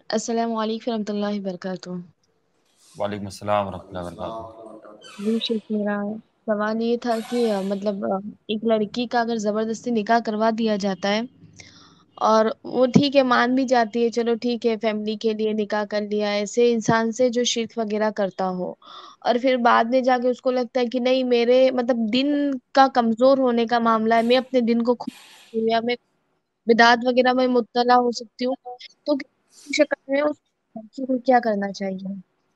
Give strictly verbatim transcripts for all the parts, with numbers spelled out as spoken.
السلام علیکم ورحمۃ اللہ وبرکاتہ۔ وعلیکم السلام ورحمۃ اللہ وبرکاتہ۔ جی شیخ، میرا سوال یہ تھا کہ آ، مطلب آ، ایک لڑکی کا اگر زبردستی نکاح کروا دیا جاتا ہے اور وہ ٹھیک ہے مان بھی جاتی ہے، چلو ٹھیک ہے فیملی کے لیے نکاح کر لیا، ایسے انسان سے جو شرک وغیرہ کرتا ہو اور پھر بعد میں جا کے اس کو لگتا ہے کہ نہیں میرے مطلب دن کا کمزور ہونے کا معاملہ ہے، میں اپنے دن کو کھو سکتی ہوں یا میں بدعات وغیرہ میں مبتلا ہو سکتی ہوں، تو کسی شکل میں اس لڑکی کو کیا کرنا چاہیے؟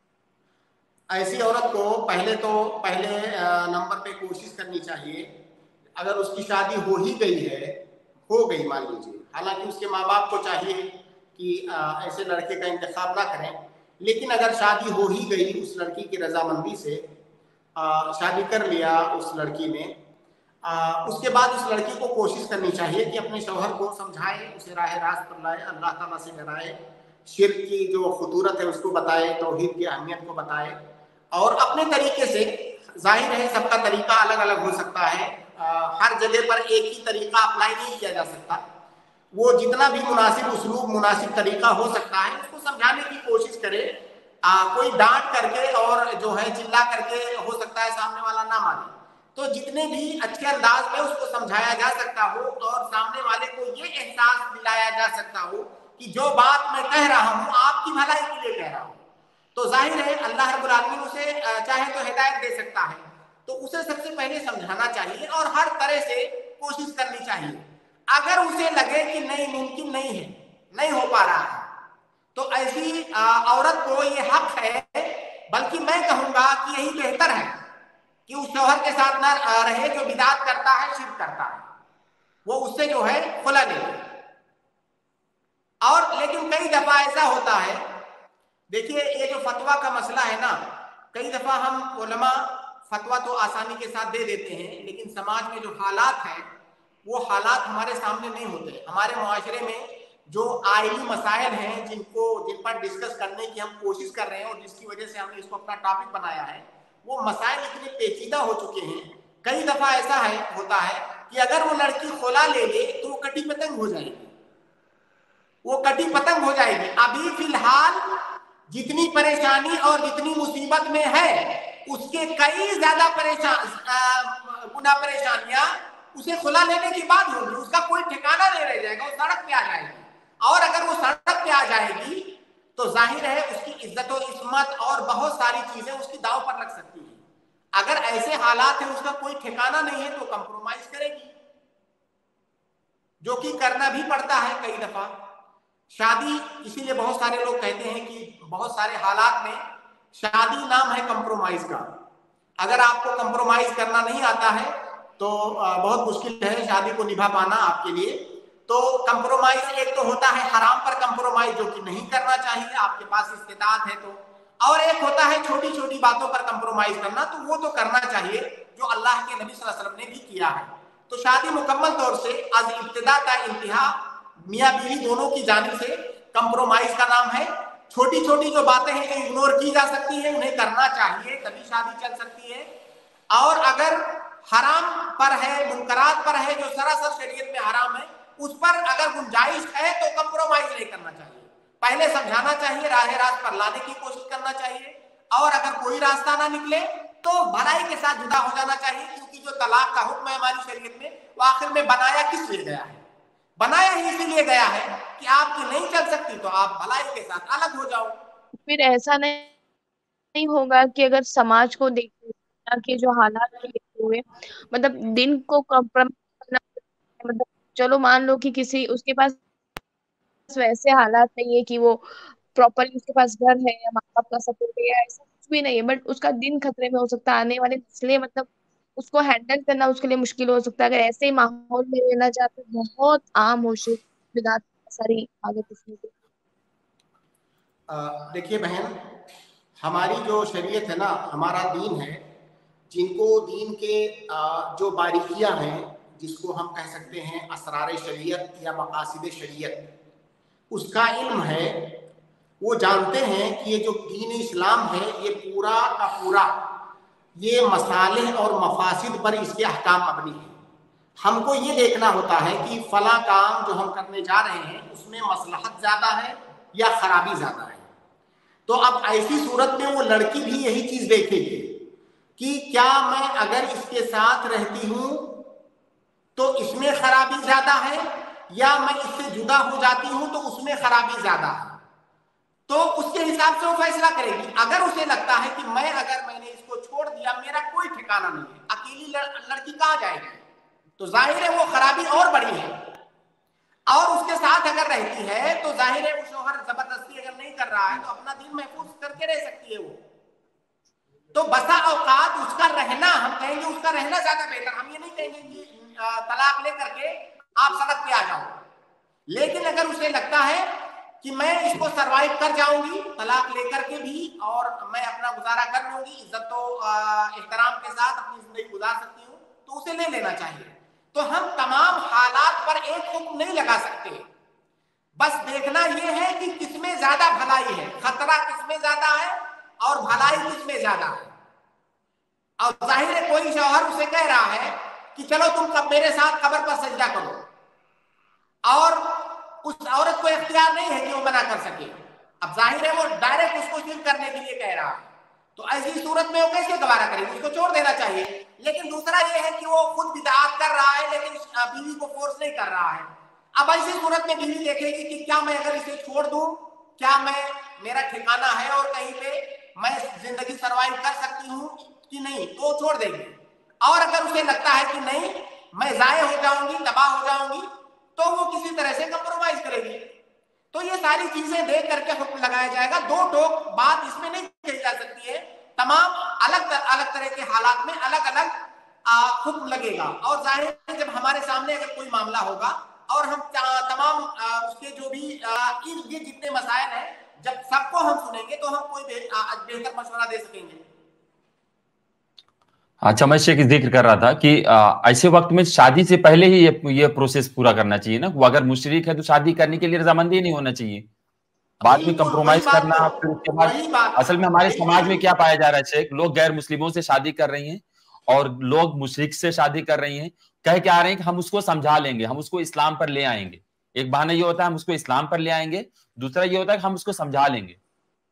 ایسی عورت کو پہلے تو پہلے نمبر پہ کوشش کرنی چاہیے، اگر اس کی شادی ہو ہی گئی ہے ہو گئی مان لیجیے، حالانکہ اس کے ماں باپ کو چاہیے کہ ایسے لڑکے کا انتخاب نہ کریں، لیکن اگر شادی ہو ہی گئی اس لڑکی کی رضامندی سے شادی کر لیا اس لڑکی نے، اس کے بعد اس لڑکی کو کوشش کرنی چاہیے کہ اپنے شوہر کو سمجھائے، اسے راہ راست پر لائے، اللہ تعالیٰ سے ڈرائے، شرک کی جو خطورت ہے اس کو بتائے، توحید کی اہمیت کو بتائے، اور اپنے طریقے سے، ظاہر ہے سب کا طریقہ الگ الگ ہو سکتا ہے، ہر جگہ پر ایک ہی طریقہ اپلائی نہیں کیا جا سکتا، وہ جتنا بھی مناسب اسلوب مناسب طریقہ ہو سکتا ہے اس کو سمجھانے کی کوشش کرے، آ, کوئی ڈانٹ کر کے اور جو ہے چلا کر کے ہو سکتا ہے سامنے والا نہ مانے، تو جتنے بھی اچھے انداز میں اس کو سمجھایا جا سکتا ہو اور سامنے والے کو یہ احساس دلایا جا سکتا ہو کہ جو بات میں کہہ رہا ہوں آپ کی بھلائی کے لیے کہہ رہا ہوں، تو ظاہر ہے اللہ رب العالمین اسے چاہے تو ہدایت دے سکتا ہے، تو اسے سب سے پہلے سمجھانا چاہیے اور ہر طرح سے کوشش کرنی چاہیے، اگر اسے لگے کہ نہیں ممکن نہیں ہے، نہیں ہو پا رہا ہے، تو ایسی عورت کو یہ حق ہے، بلکہ میں کہوں گا کہ یہی بہتر ہے کہ اس شوہر کے ساتھ نہ رہے جو بدعت کرتا ہے، شرک کرتا ہے، وہ اس سے جو ہے خلا لے لے۔ اور لیکن کئی دفعہ ایسا ہوتا ہے، دیکھیے یہ جو فتویٰ کا مسئلہ ہے نا، کئی دفعہ ہم علماء فتویٰ تو آسانی کے ساتھ دے دیتے ہیں، لیکن سماج میں جو حالات ہیں وہ حالات ہمارے سامنے نہیں ہوتے، ہمارے معاشرے میں جو آئلی مسائل ہیں جن کو جن پر ڈسکس کرنے کی ہم کوشش کر رہے ہیں اور جس کی وجہ سے ہم نے اس کو اپنا ٹاپک بنایا ہے، وہ مسائل اتنے پیچیدہ ہو چکے ہیں، کئی دفعہ ایسا ہے ہوتا ہے کہ اگر وہ لڑکی خلا لے لے تو وہ کٹی پتنگ ہو جائے گی، وہ کٹی پتنگ ہو جائے گی، ابھی فی الحال جتنی پریشانی اور جتنی مصیبت میں ہے اس کے کئی زیادہ پریشان گنا پریشانیاں اسے خلا لینے کے بعد ہوگی، اس کا کوئی ٹھکانہ نہیں رہ جائے گا، وہ سڑک پہ آ جائے گی، اور اگر وہ سڑک پہ آ جائے گی تو ظاہر ہے اس کی عزت و عصمت اور بہت ساری چیزیں اس کی داؤ پر لگ سکتی ہیں، اگر ایسے حالات ہیں اس کا کوئی ٹھکانہ نہیں ہے تو کمپرومائز کرے گی، جو کہ کرنا بھی پڑتا ہے کئی دفعہ شادی، اسی لیے بہت سارے لوگ کہتے ہیں کہ بہت سارے حالات میں شادی نام ہے کمپرومائز کا، اگر آپ کو کمپرومائز کرنا نہیں آتا ہے تو بہت مشکل ہے شادی کو نبھا پانا آپ کے لیے، تو کمپرومائز ایک تو ہوتا ہے حرام پر کمپرومائز جو کہ نہیں کرنا چاہیے آپ کے پاس استطاعت ہے تو، اور ایک ہوتا ہے چھوٹی چھوٹی باتوں پر کمپرومائز کرنا، تو وہ تو کرنا چاہیے جو اللہ کے نبی صلی اللہ علیہ وسلم نے بھی کیا ہے، تو شادی مکمل طور سے از ابتدا تا انتہا میاں بیوی دونوں کی جانب سے کمپرومائز کا نام ہے، چھوٹی چھوٹی جو باتیں ہیں جو اگنور کی جا سکتی ہیں انہیں کرنا چاہیے تبھی شادی چل سکتی ہے، اور اگر حرام پر ہے منکرات پر ہے جو سراسر شریعت میں حرام ہے اس پر اگر گنجائش ہے تو کمپرومائز نہیں کرنا چاہیے، پہلے سمجھانا چاہیے، راہ راست پر لانے کی کوشش کرنا چاہیے، اور اگر کوئی راستہ نہ نکلے تو بھلائی کے ساتھ جدا ہو جانا چاہیے، کیونکہ جو طلاق کا حکم ہے ہماری شریعت میں وہ آخر میں بنایا کس لیے گیا ہے؟ بنایا ہی اسی لیے گیا ہے کہ آپ کی نہیں چل سکتی تو آپ بھلائی کے ساتھ الگ ہو جاؤ۔ پھر ایسا نہیں نہیں ہوگا کہ اگر سماج کو دیکھتے ہوئے کہ جو حالات کو دیکھتے ہوئے مطلب دن کو کمپرومائز کرنا، مطلب چلو مان لو کہ کسی اس کے پاس ویسے حالات نہیں ہے کہ وہ پراپرلی اس کے پاس گھر ہے یا ماں باپ کا سپورٹ ہے یا ایسا کچھ بھی نہیں ہے، بٹ اس کا دن خطرے میں ہو سکتا ہے، آنے والے نسلیں مطلب اس کو ہینڈل کرنا اس کے لیے مشکل ہو سکتا ہے، اگر ایسے ہی ماحول میں رہنا چاہتے بہت عام ہو شی بدعات ساری آگے پیچھے کے۔ دیکھیے بہن، ہماری جو شریعت ہے نا، ہمارا دین ہے، جن کو دین کے جو باریکیاں ہیں جس کو ہم کہہ سکتے ہیں اسرار شریعت یا مقاصد شریعت، اس کا علم ہے، وہ جانتے ہیں کہ یہ جو دین اسلام ہے یہ پورا کا پورا یہ مصالح اور مفاسد پر اس کے احکام مبنی ہیں، ہم کو یہ دیکھنا ہوتا ہے کہ فلاں کام جو ہم کرنے جا رہے ہیں اس میں مصلحت زیادہ ہے یا خرابی زیادہ ہے. تو اب ایسی صورت میں وہ لڑکی بھی یہی چیز دیکھے گی کہ کیا میں اگر اس کے ساتھ رہتی ہوں تو اس میں خرابی زیادہ ہے یا میں اس سے جدا ہو جاتی ہوں تو اس میں خرابی زیادہ ہے. تو اس کے حساب سے وہ فیصلہ کرے گی. اگر اسے لگتا ہے کہ میں اگر میں نے اس کو چھوڑ دیا میرا کوئی ٹھکانہ نہیں ہے, اکیلی لڑکی کہاں جائے گی, تو ظاہر ہے وہ خرابی اور بڑی ہے. اور اس کے ساتھ اگر رہتی ہے تو ظاہر ہے وہ شوہر زبردستی اگر نہیں کر رہا ہے تو اپنا دل محفوظ کر کے رہ سکتی ہے وہ. تو بسا اوقات اس کا رہنا, ہم کہیں گے اس کا رہنا زیادہ بہتر, ہم یہ نہیں کہیں گے کہ طلاق لے کر کے آپ سڑک پہ آ جاؤ. لیکن اگر اسے لگتا ہے کہ میں اس کو سروائیو کر جاؤں گی طلاق لے کر کے بھی اور میں اپنا گزارا کر لوں گی, عزت و احترام کے ساتھ اپنی زندگی گزار سکتی ہوں, تو اسے لے لینا چاہیے. تو ہم تمام حالات پر ایک حکم نہیں لگا سکتے, بس دیکھنا یہ ہے کہ کس میں زیادہ بھلائی ہے, خطرہ کس میں زیادہ ہے اور بھلائی کس میں زیادہ ہے. اور ظاہر ہے کوئی شوہر اسے کہہ رہا ہے کہ چلو تم میرے ساتھ قبر پر سجدہ کرو, اور اس عورت کو اختیار نہیں ہے کہ وہ منع کر سکے. اب ظاہر ہے وہ ڈائریکٹ اس کو شرک کرنے کے لیے کہہ رہا ہے, تو ایسی صورت میں وہ کیسے گوارا کرے گی, اس کو چھوڑ دینا چاہیے. لیکن دوسرا یہ ہے کہ وہ خود بدعات کر رہا ہے لیکن بیوی کو فورس نہیں کر رہا ہے. اب ایسی صورت میں بیوی دیکھے گی کہ کیا میں اگر اسے چھوڑ دوں, کیا میں میرا ٹھکانہ ہے اور کہیں پہ میں زندگی سروائیو کر سکتی ہوں کہ نہیں, تو وہ چھوڑ دے گی. اور اگر اسے لگتا ہے کہ نہیں میں ضائع ہو جاؤں گی, تباہ ہو جاؤں گی, تو وہ کسی طرح سے کمپرومائز کرے گی. تو یہ ساری چیزیں دیکھ کر کے حکم لگایا جائے گا. دو ٹوک بات اس میں نہیں کہی جا سکتی ہے, تمام الگ الگ طرح کے حالات میں الگ الگ حکم لگے گا. اور ظاہر ہے جب ہمارے سامنے اگر کوئی معاملہ ہوگا اور ہم تمام اس کے جو بھی ارد گرد جتنے مسائل ہیں جب سب کو ہم سنیں گے تو ہم کوئی بہتر مشورہ دے سکیں گے. اچھا, میں شیخ ذکر کر رہا تھا کہ ایسے وقت میں شادی سے پہلے ہی یہ پروسیس پورا کرنا چاہیے نا. وہ اگر مشرک ہے تو شادی کرنے کے لیے رضامندی نہیں ہونا چاہیے, بعد میں کمپرومائز کرنا. پھر اس کے بعد اصل میں ہمارے سماج میں کیا پایا جا رہا ہے شیخ, لوگ غیر مسلموں سے شادی کر رہی ہیں اور لوگ مشرک سے شادی کر رہی ہیں, کہہ کے آ رہے ہیں کہ ہم اس کو سمجھا لیں گے, ہم اس کو اسلام پر لے آئیں گے. ایک بہانہ یہ ہوتا ہے ہم اس کو اسلام پر لے آئیں گے, دوسرا یہ ہوتا ہے کہ ہم اس کو سمجھا لیں گے,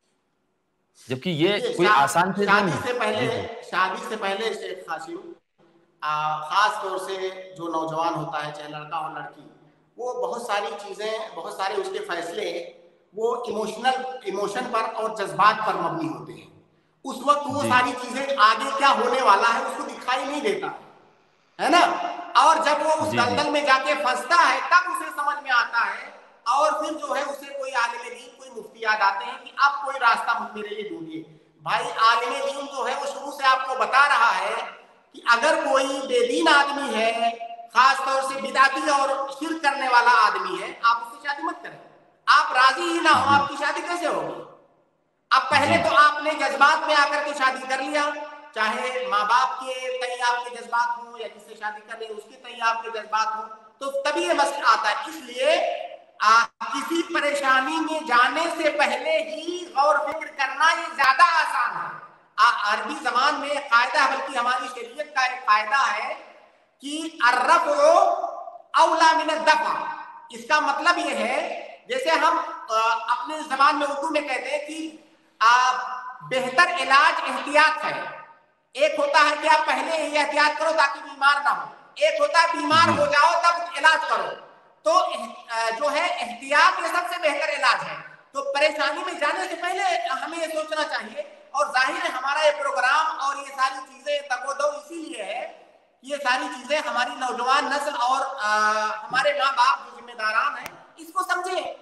جبکہ یہ کوئی آسان چیز نہیں ہے. شادی سے پہلے شادی سے پہلے شیخ قاسم خاص طور سے جو نوجوان ہوتا ہے چاہے لڑکا ہو لڑکی, وہ بہت ساری چیزیں بہت سارے اس کے فیصلے وہ ایموشنل ایموشن پر اور جذبات پر مبنی ہوتے ہیں. اس وقت وہ ساری چیزیں آگے کیا ہونے والا ہے اس کو دکھائی نہیں دیتا ہے نا, اور جب وہ اس دلدل میں جا کے پھنستا ہے تب اسے سمجھ میں آتا ہے, اور پھر جو ہے اسے کوئی عالم دین کوئی مفتی یاد آتے ہیں کہ اب کوئی راستہ میرے لیے ڈھونڈیے. بھائی عالم دین جو ہے وہ شروع سے آپ کو بتا رہا ہے کہ اگر کوئی بے دین آدمی ہے, خاص طور سے بدعتی اور شرک کرنے والا آدمی ہے, آپ اس سے شادی مت کریں. آپ راضی ہی نہ ہو آپ کی شادی کیسے ہوگی؟ اب پہلے تو آپ نے جذبات میں آ کر کے شادی کر لیا, چاہے ماں باپ کے تئیں آپ کے جذبات ہوں یا جس سے شادی کر لیں اس کے تئیں آپ کے جذبات ہوں, تو تبھی یہ مسئلہ آتا ہے. اس لیے کسی پریشانی میں جانے سے پہلے ہی غور فکر کرنا یہ زیادہ آسان ہے. عربی زبان میں ایک قاعدہ, بلکہ ہماری شریعت کا ایک قاعدہ ہے کہ الرفع اولا من الدفع. اس کا مطلب یہ ہے جیسے ہم اپنے زبان میں اردو میں کہتے ہیں کہ بہتر علاج احتیاط ہے. ایک ہوتا ہے کہ آپ پہلے ہی احتیاط کرو تاکہ بیمار نہ ہو, ایک ہوتا ہے بیمار ہو جاؤ تب علاج کرو. تو جو ہے احتیاط یہ سب سے بہتر علاج ہے. تو پریشانی میں جانے سے پہلے ہمیں یہ سوچنا چاہیے, اور ظاہر ہے ہمارا یہ پروگرام اور یہ ساری چیزیں تگ و دو اسی لیے ہے, یہ ساری چیزیں ہماری نوجوان نسل اور ہمارے ماں باپ جو ذمہ داران ہیں اس کو سمجھیں